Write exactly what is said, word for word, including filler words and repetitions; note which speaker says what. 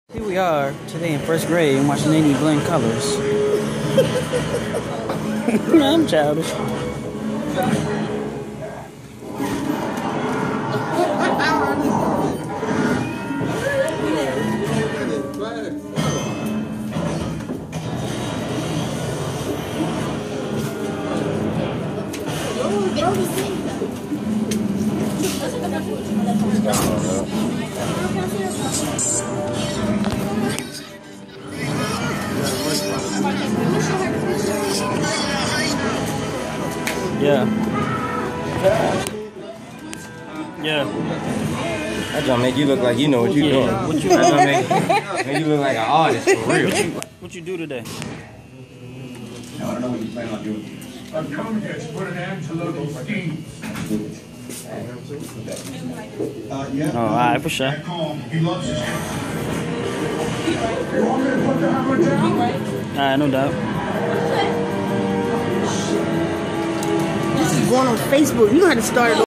Speaker 1: Here we are today in first grade watching they need blend colors. I'm childish. Yeah. Yeah.
Speaker 2: That gonna make you look like you know what you're
Speaker 1: Yeah.
Speaker 2: doing.
Speaker 1: What you,
Speaker 2: That's gonna make, make you look like an artist for real.
Speaker 1: what you what you do today?
Speaker 3: No, I don't know what you plan on doing. I've come here to put an end to local schemes. Uh, yeah.
Speaker 1: Oh, alright, for sure.
Speaker 3: He loves his You want me to put the hammer down?
Speaker 1: Alright, no doubt.
Speaker 4: This is going on Facebook. You gonna have to start it